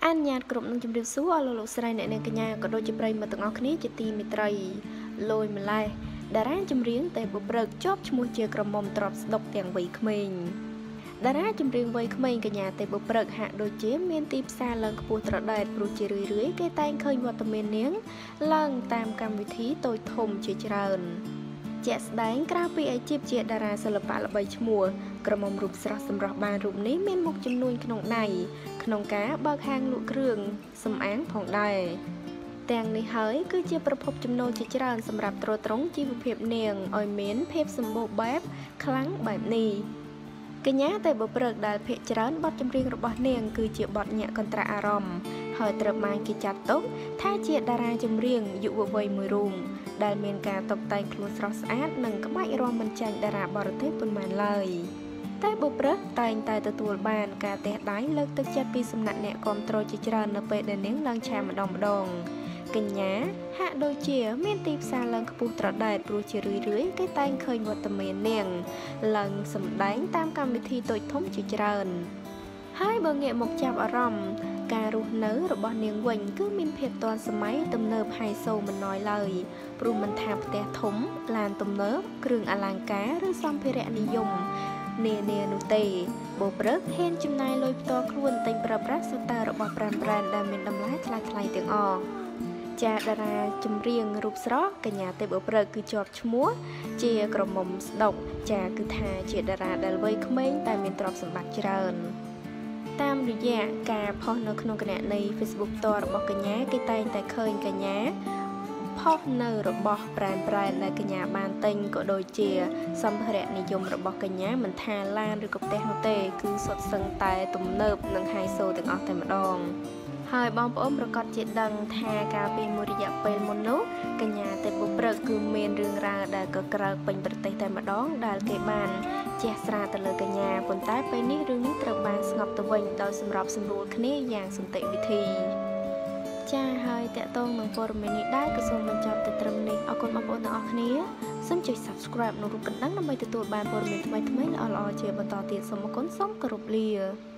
អានញ៉ាតគ្រប់នឹងជំរាបសួរអស់លោកស្រីអ្នកនាងកញ្ញាក៏ដូចជាប្រិយមិត្តទាំងអស់គ្នាជាទីមេត្រីលយម្លេះតារាចម្រៀងតែបុព្រឹកជាប់ឈ្មោះជាក្រមុំទ្របស្ដុកទាំងវ័យក្មេងតារាចម្រៀងវ័យក្មេងកញ្ញាតែបុព្រឹកហាក់ដូចជាមានទីផ្សារឡើងខ្ពស់ត្រដែតព្រោះជារឿយៗគេតែងឃើញវត្តមាននាងឡើងតាមកម្មវិធីតូចធំជាច្រើនជាក់ស្ដែងក្រៅពីអាជីពជាតារាសិល្បៈល្បីឈ្មោះក្រមុំរូបស្រស់សម្រស់បានរូបនេះមានមុខចំនួនក្នុងដៃក្នុងការបើកហាងលក់គ្រឿងសម្អាងផងដែរទាំងនេះហើយគឺជាប្រភពចំណូលជាច្រើនសម្រាប់ទ្រទ្រង់ជីវភាពនាងឲ្យមានភាពសម្បូរបែបខ្លាំងបែបនេះកញ្ញាតែបុព្រឹកដែលភាគច្រើនបទចម្រៀងរបស់នាងគឺជាបទញាក់កន្ត្រាក់អារម្មណ៍ហើយត្រូវបានគេចាត់ទុកថាជាតារាចម្រៀងយុវវ័យមួយរូបដែលមានការតុបតែងខ្លួនស្រស់ស្អាតនិងក្បាច់រាំមិនចាញ់តារាបរទេសប៉ុន្មានឡើយតែបុព្រឹកតែងតែទទួលបានការទះដៃលើកទឹកចិត្តពីសំណាក់អ្នកគាំទ្រជាច្រើននៅពេលដែលនាងឡើងឆាកម្ដងកញ្ញាហាក់ដូចជាមានទីផ្សារឡើងខ្ពស់ត្រដែតព្រោះជារឿយៗគេតែងឃើញវត្តមាននាងឡើងសម្ដែងតាមកម្មវិធីតូចធំជាច្រើនហើយបើងាកមកចាប់អារម្មណ៍ការរស់នៅរបស់នាងវិញគឺមានភាពទាន់សម័យទំនើបហៃសូមិនណយឡើយព្រោះមិនថាផ្ទះធំឡានទំនើបគ្រឿងអលង្ការឬសម្ភារៈនិយមនានានោះទេបុព្រឹកហ៊ានចំណាយលុយផ្ទាល់ខ្លួនទិញប្រើប្រាស់សូតារបស់ប្រេនដែលមានតម្លៃថ្លៃៗទាំងអស់ចាតារាចម្រៀងរូបស្រស់កញ្ញាទេពបុព្រឹកគឺជាប់ឈ្មោះជាក្រមុំស្ដុកចាគឺថាជាតារាដែលវ័យក្មេងតែមានទ្រព្យសម្បត្តិច្រើនតាមរយៈការផុសនៅក្នុងគណនី Facebook ផ្ទាល់របស់កញ្ញាគេតែងតែឃើញកញ្ញាផុសនៅរបស់ប្រេនដែលកញ្ញាបានទិញក៏ដូចជាសម្ភារៈនិយមរបស់កញ្ញាមិនថាឡានឬក៏ផ្ទះនោះទេគឺសុទ្ធសឹងតែទំនើបនិងហៃសូទាំងអស់តែម្ដងហើយបងប្អូនប្រកាសជាដឹងថាកាលពីមួយរយៈពេលមុននោះកញ្ញាទេពបុព្រឹកគឺមានរឿងរ៉ាវដែលក៏ក្រើកពេញប្រទេសតែម្ដងដែលគេបានជះស្រាទៅលើកញ្ញាប៉ុន្តែពេលនេះរឿងនេះត្រូវបានស្ងប់ទៅវិញដោយសម្របសម្រួលគ្នាយ៉ាងសន្តិវិធីចាហើយតកតងនឹងព័ត៌មាននេះដែរក៏សូមបញ្ចប់ទៅត្រឹមនេះអរគុណបងប្អូនទាំងអស់គ្នាសូមចុច Subscribe និងរូបកណ្ដឹងដើម្បីទទួលបានព័ត៌មានថ្មីៗល្អៗជាបន្តទៀតសូមអរគុណសូមគោរពលា